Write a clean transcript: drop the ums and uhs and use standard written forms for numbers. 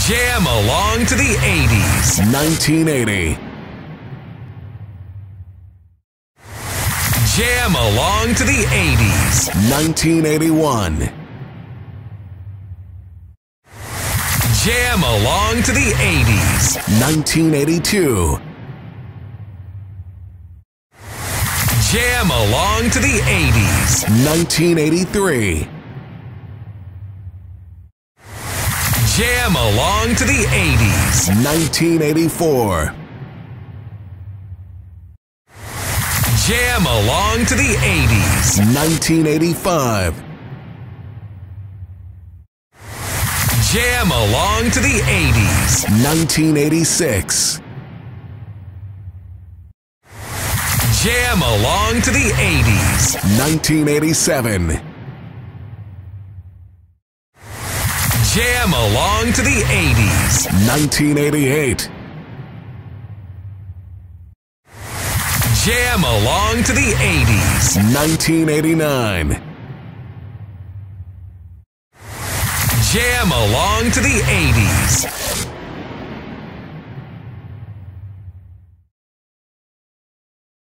Jam along to the 80s. 1980. Jam along to the 80s. 1981. Jam along to the 80s. 1982. Jam along to the 80s. 1983. Jam along to the 80s. 1984. Jam along to the 80s. 1985. Jam along to the 80s. 1986. Jam along to the 80s. 1987. Jam along to the 80s. 1988. Jam along to the 80s. 1989. Jam along to the 80s.